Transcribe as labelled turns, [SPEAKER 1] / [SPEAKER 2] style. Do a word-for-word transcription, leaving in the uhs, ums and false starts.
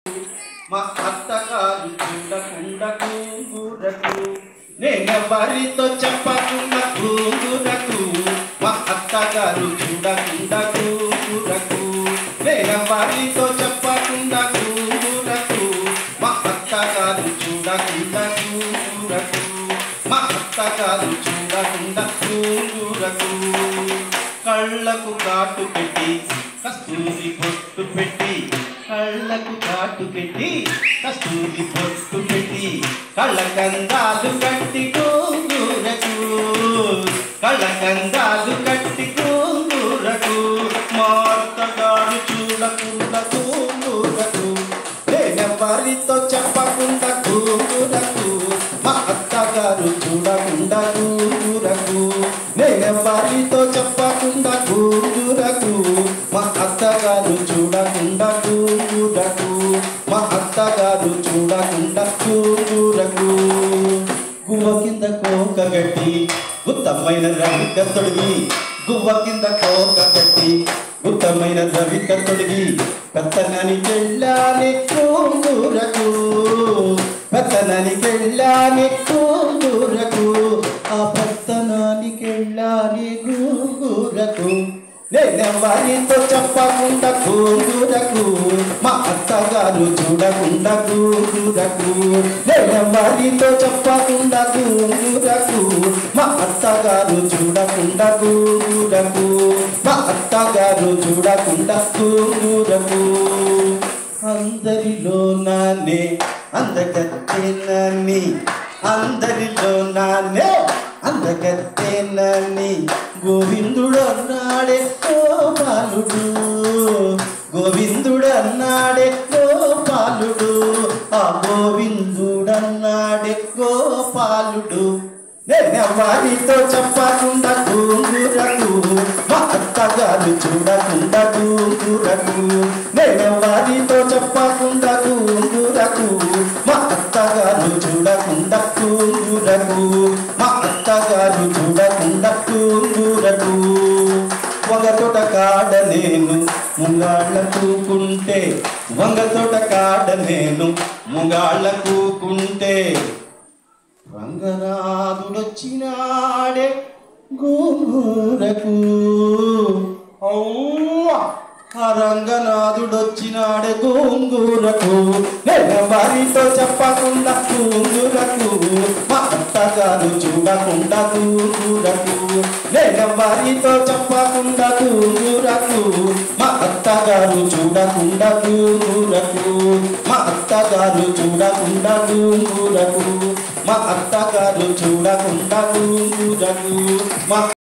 [SPEAKER 1] మా అత్తగారు చూడకుండా కూగురకు నేనెవరితో చెప్పకుండా కూగురకు మా అత్తగారు చూడకుండా కూగురకు నేనెవరితో చెప్పకుండా కూగురకు మా అత్తగారు చూడకుండా కూగురకు మా అత్తగారు చూడకుండా కూగురకు కళ్ళకు కాటు పెట్టి కస్తూరి బొట్టు పెట్టి కళ్ళకు కాటు పెట్టి కస్తూరి బొట్టు పెట్టి కళ్ళకందాలు కట్టి కూగురకు కళ్ళకందాలు కట్టి కూగురకు మా అత్తగారు చూడకుండా కూగురకు నేనెవరితో చెప్పకుండా కూగురకు మా అత్తగారు చూడకుండా కూగురకు నేనెవరితో చెప్పకుండా కూగురకు మా అత్తగారు చూడకుండా కూగురకు మా అత్తగారు చూడకుండా కూగురకు గువ్వ కింద కోక గట్టి ఉత్తమైన రవిక తొడిగి గువ్వ కింద కోక గట్టి ఉత్తమైన రవిక తొడిగి పెత్తనని వెళ్ళాలి కూగురకు పెత్తనని వెళ్ళాలి కూగురకు ఆ పెత్తనానికి వెళ్ళాలి కూగురకు నేనెవరితో చెప్పకుండా కూగురకు మా అత్తగారు చూడకుండా కూగురకు నేనెవరితో చెప్పకుండా కూగురకు మా అత్తగారు చూడకుండా కూగురకు మా అత్తగారు చూడకుండా కూగురకు అందరిలో నానే అందగత్తేనని అందరిలో నానే అందగత్తేనని గోవిందుడు అన్నాడే గోపాలుడు గోవిందుడు అన్నాడే గోపాలుడు ఆ గోవిందుడు అన్నాడే గోపాలుడు నేనెవరితో చెప్పకుండా కూగురకు మా అత్తగారు చూడకుండా కూగురకు నేనెవరితో చెప్పకుండా కూగురకు మా అత్తగారు చూడకుండా కూగురకు మా అత్తగారు చూడకుండా కూగురకు వంగ తోట కాడ నేను ముంగాళ్ళ కూకుంటే వంగ తోట కాడ నేను ముంగాళ్ళ కూకుంటే రంగనాథుడొచ్చినాడే గోంగూరకు ఆ రంగనాథుడొచ్చినాడే గోంగూరకు నేనెవరితో చెప్పకుండా గోంగూరకు మా అత్తగారు చూడకుండా గోంగూరకు నేనెవరితో చెప్పకుండా గోంగూరకు మా అత్తగారు చూడకుండా గోంగూరకు మా అత్తగారు చూడకుండా గోంగూరకు మా అత్తగారు చూడకుండా గోంగూరకు మా